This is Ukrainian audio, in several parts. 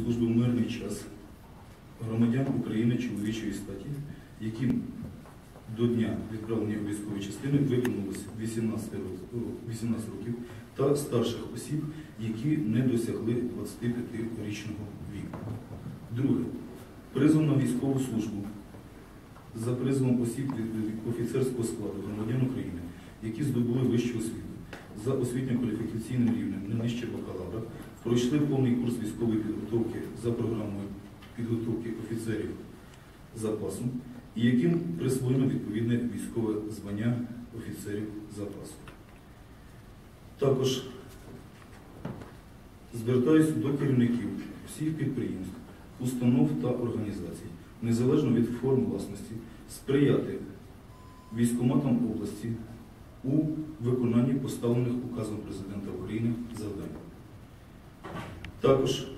службу в мирний час громадян України чоловічої статі, яким до дня відправлення у військові частини виповнилось 18 років, та старших осіб, які не досягли 25-річного віку. Друге. Призов на військову службу за призовом осіб офіцерського складу громадян України, які здобули вищу освіту за освітньо-кваліфікаційним рівнем не нижче бакалавра, пройшли повний курс військової підготовки за програмою підготовки офіцерів запасу, і яким присвоєно відповідне військове звання офіцерів запасу. Також звертаюся до керівників всіх підприємств, установ та організацій, незалежно від форм власності, сприяти військкоматам області у виконанні поставлених указом Президента України завдань. Також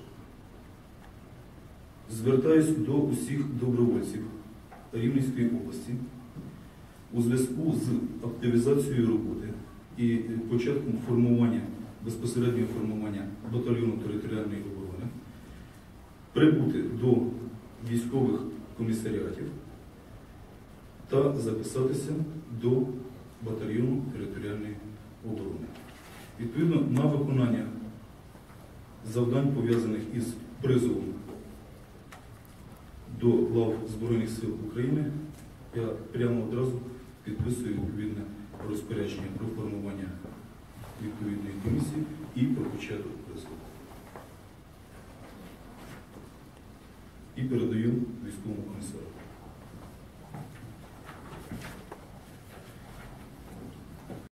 звертаюсь до усіх добровольців Рівненської області у зв'язку з активізацією роботи і початком безпосереднього формування батальйону територіальної оборони прибути до військових комісаріатів та записатися до батальйону територіальної оборони. Відповідно, на виконання завдань, пов'язаних із призовом до лав Збройних сил України, я прямо одразу підписую відповідне розпорядження про формування відповідної комісії і про початок призову. І передаю військовому комісару.